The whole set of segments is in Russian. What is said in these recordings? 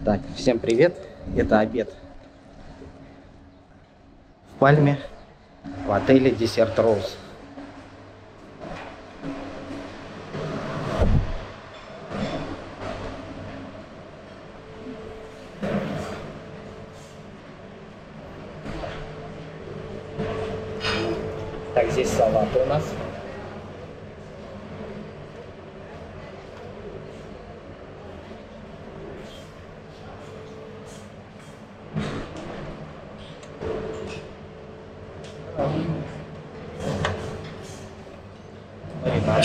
Так, всем привет. Это обед в Пальме в отеле Десерт Роуз. Так, здесь салат у нас. Рыбы.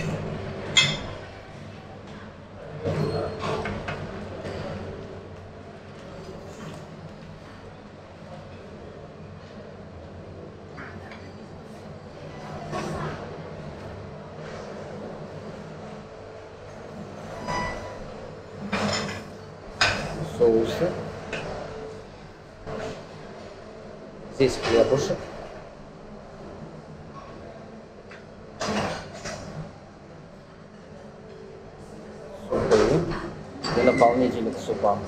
Соусы. Здесь хлебушек. Супы и наполнители к супам.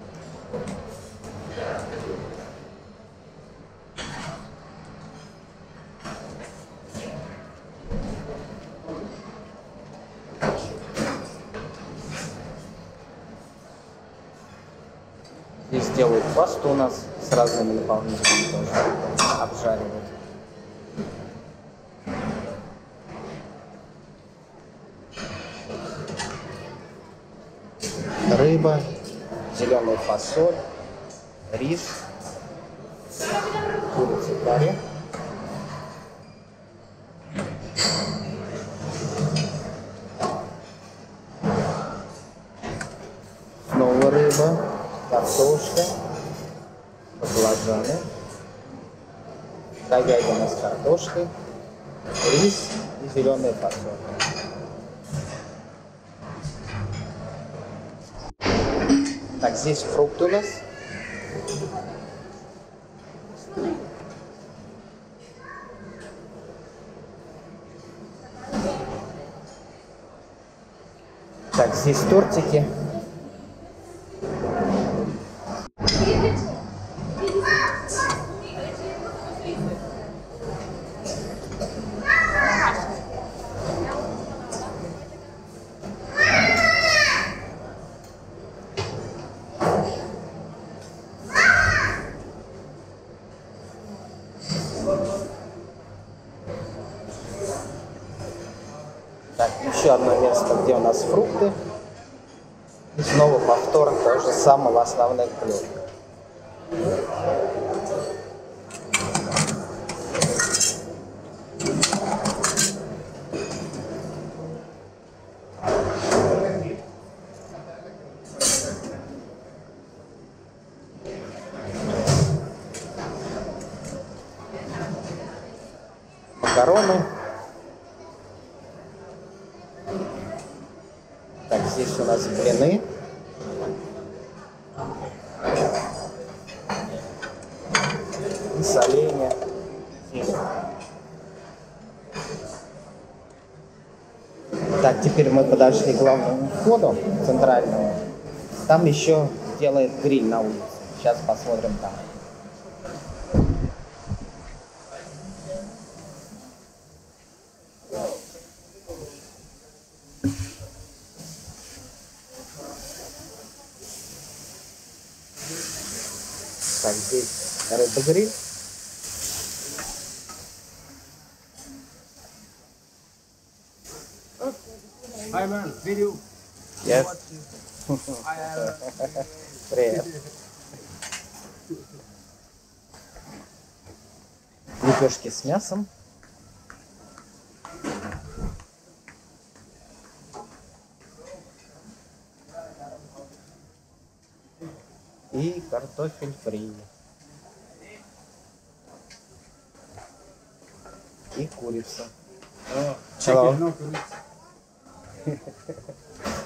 Здесь делают пасту у нас с разными наполнителями тоже. Обжаривают. Рыба, зеленая фасоль, рис, курица карри. Снова рыба, картошка, баклажаны, говядина с картошкой, рис и зеленая фасоль. Так, здесь фрукты у нас. Так, здесь тортики. Так, еще одно место, где у нас фрукты. И снова повтор того же самого основных блюд. Макароны. Так, здесь у нас блины. И соленья. Так, теперь мы подошли к главному входу, центральному. Там еще делает гриль на улице. Сейчас посмотрим там. Так, здесь рыба-гриль. Hi man, video. Yes. Привет. Лепешки с мясом. И картофель фри. И курица. Chicken, no curry.